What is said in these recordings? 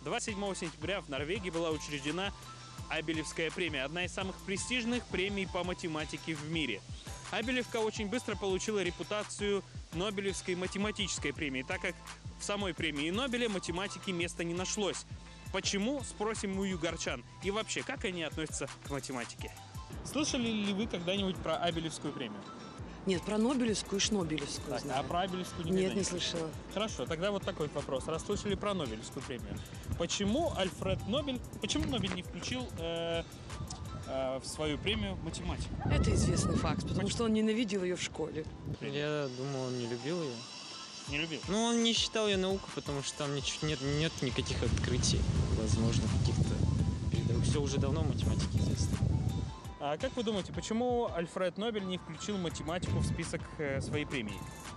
27 сентября в Норвегии была учреждена Абелевская премия, одна из самых престижных премий по математике в мире. Абелевка очень быстро получила репутацию Нобелевской математической премии, так как в самой премии Нобеля математики места не нашлось. Почему, спросим у югорчан. И вообще, как они относятся к математике? Слышали ли вы когда-нибудь про Абелевскую премию? Нет, про Нобелевскую и Шнобелевскую Так, знаю. а про Абелевскую никогда Нет, не слышала. Хорошо, тогда вот такой вопрос. Раз слышали про Нобелевскую премию, почему Нобель не включил в свою премию математику? Это известный факт, потому что он ненавидел ее в школе. Я думаю, он не любил ее. Не любил? Ну, он не считал ее наукой, потому что там нет никаких открытий, возможно, каких-то передовых. Все уже давно в математике известно. А как вы думаете, почему Альфред Нобель не включил математику в список своей премии?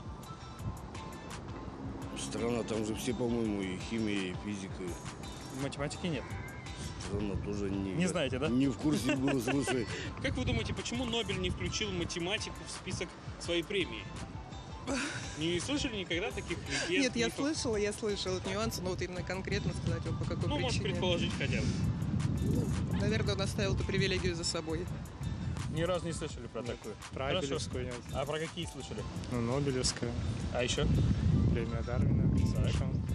Странно, там же все, по-моему, и химия, и физика. Математики нет. Странно, тоже Не знаете, да? Не в курсе был, слушай. Как вы думаете, почему Нобель не включил математику в список своей премии? Не слышали никогда таких легенд? Нет, я слышала нюансы, но вот именно конкретно сказать, по какой Ну, причине. может, предположить хотя бы. Наверное, он оставил эту привилегию за собой. Ни разу не слышали про такую. Про Хорошо. Абелевскую нет. А про какие слышали? Ну, Нобелевская, А еще? премия Дарвина. Так.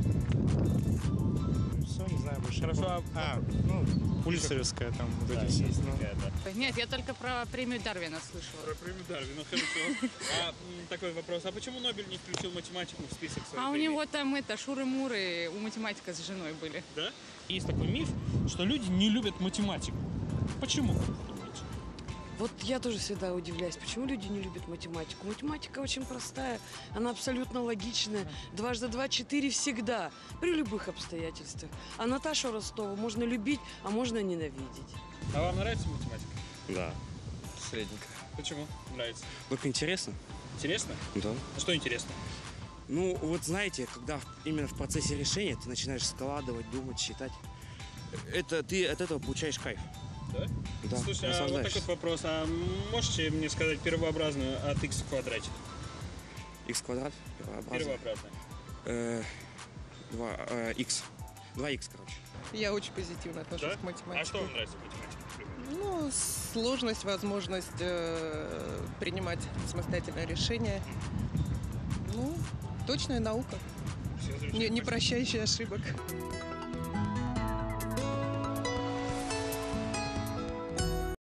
Все, не знаю, больше. Хорошо, Пульцеревская там, вот Да, эти все. есть ну. такая, да. Нет, я только про премию Дарвина слышала. Про премию Дарвина, хорошо. Такой вопрос. А почему Нобель не включил математику в список своей А у премии? него там шуры-муры, у математика с женой были. Да? Есть такой миф, что люди не любят математику. Почему, как вы думаете? Вот я тоже всегда удивляюсь, почему люди не любят математику. Математика очень простая, она абсолютно логичная. 2 × 2 = 4 всегда, при любых обстоятельствах. А Наташу Ростову можно любить, а можно ненавидеть. А вам нравится математика? Да. Средненько. Почему нравится? Только интересно. Интересно? Да. А что интересно? Ну, вот знаете, когда именно в процессе решения ты начинаешь складывать, думать, считать, ты от этого получаешь кайф. Да? Да, Слушай, а вот такой вопрос. А можете мне сказать первообразную от x в квадрате? Х квадрат, Первообразная. 2х, короче. Я очень позитивно отношусь Да? к математике. А что вам нравится в математике, например? Ну, сложность, возможность принимать самостоятельное решение. Ну, точная наука, Всё не замечательно. прощающая ошибок.